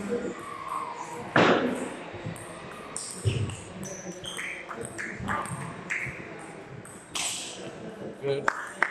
Good.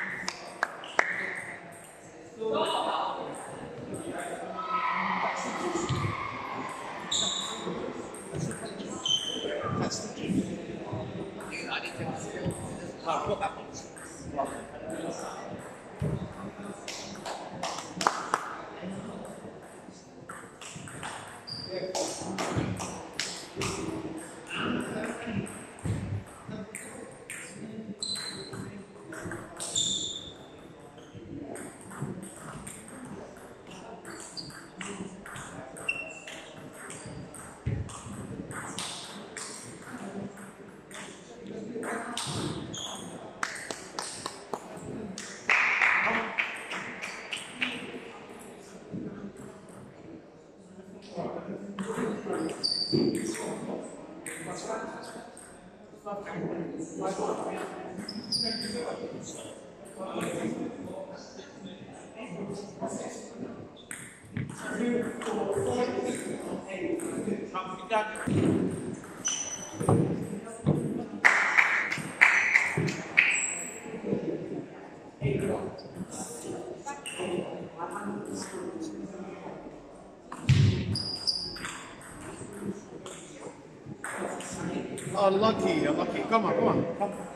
Unlucky, unlucky. Come on, come on. Come on.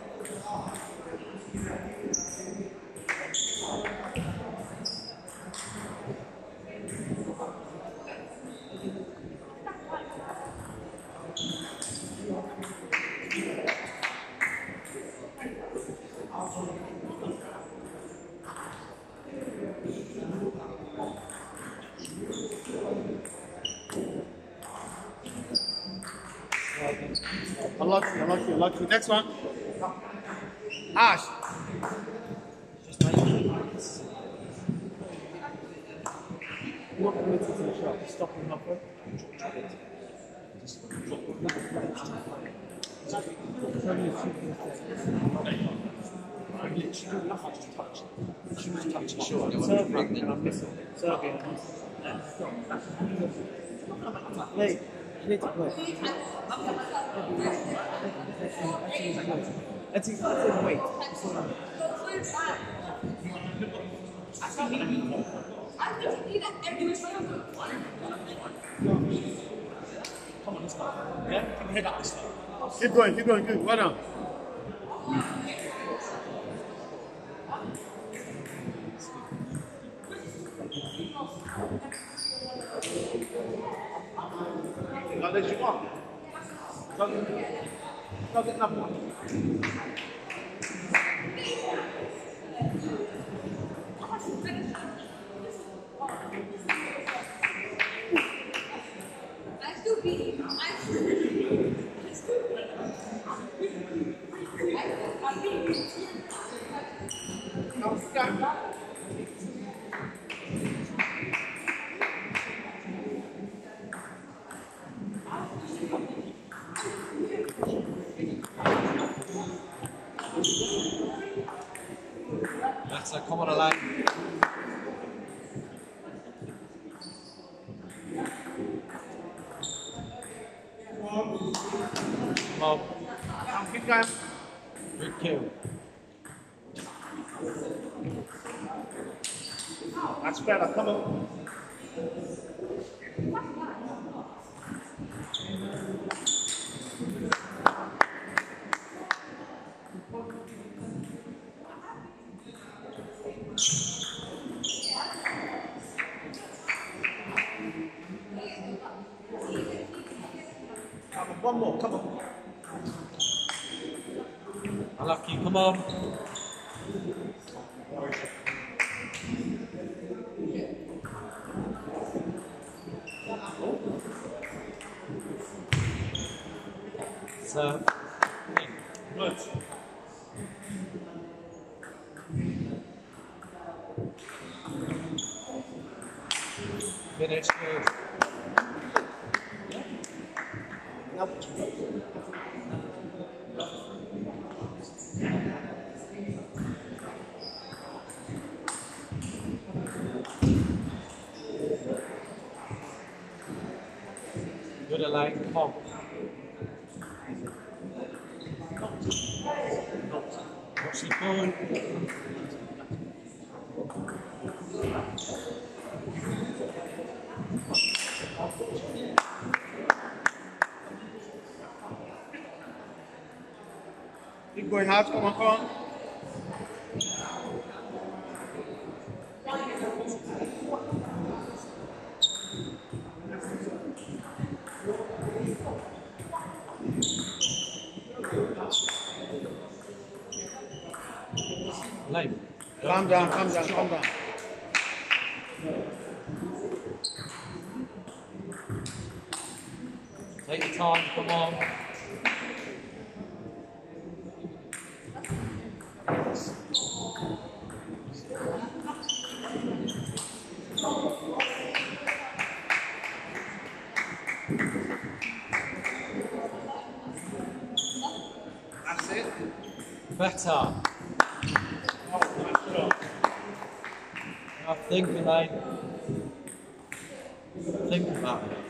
Unlucky, unlucky, unlucky. Next one. Ash. Not committed to the shot, stop him halfway. Serving and I'm missing. Serving and I'm missing. Play. You need to play. Let's wait. Come on, let's go. Yeah? Keep your head up this time. Keep going, good. Well done. Now there's your one. Go get another one. That's a common line. Mob. Keep going. Good kill. That's better, come on. One more, come on. Unlucky, come on. So, good. Finish, good. Good, Elaine. Come on. What's your point? Keep going hard, come on, come on. Elaine. Calm down, calm down, calm down. Take your time, come on. That's it. Better. Now think, Elaine. Think about it.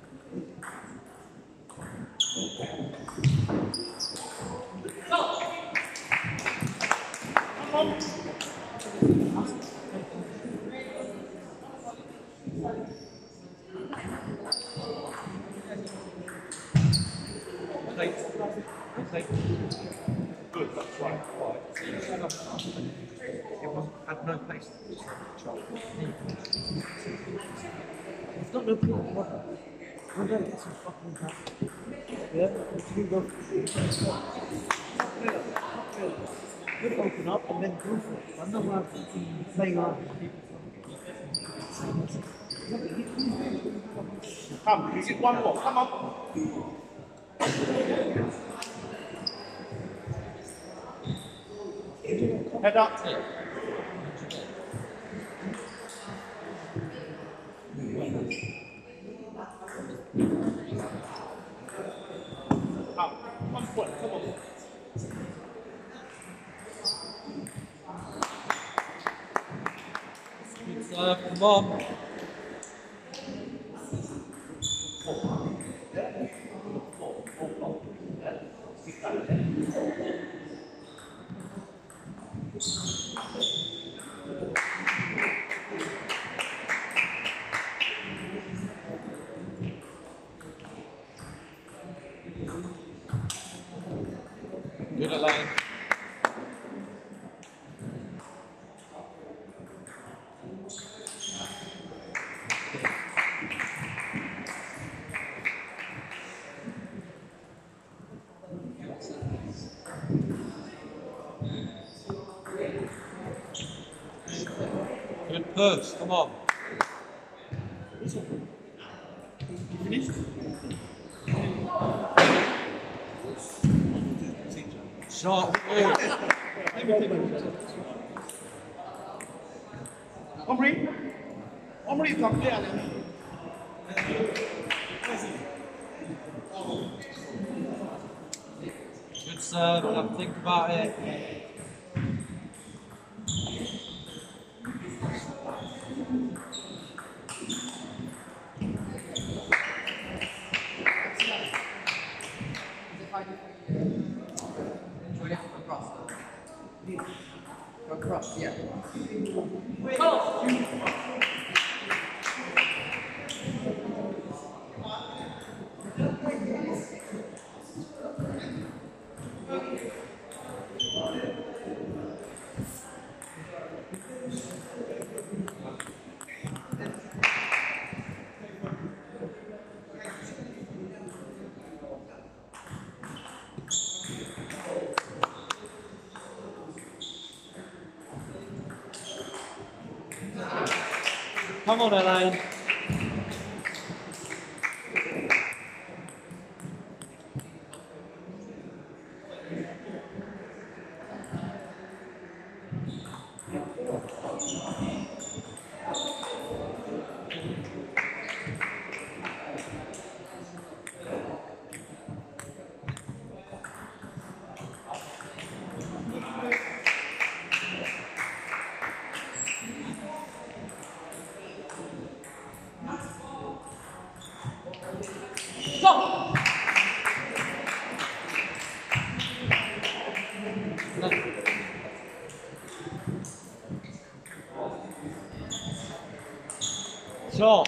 Good, that's right. It wasn't, had no place. It's got no point, what? I'm gonna get some fucking crap. Yeah? You go. Good open up and then go for it. I'm not allowed to play around with people. Come, is it one more? Come on. Head up. Come, 1 point, come on. Good serve, come on. Good, Elaine. Good push, come on. Shot forward. Omri, come here. Good serve, now think about it. Across, yeah. Come on, Elaine. 走。走。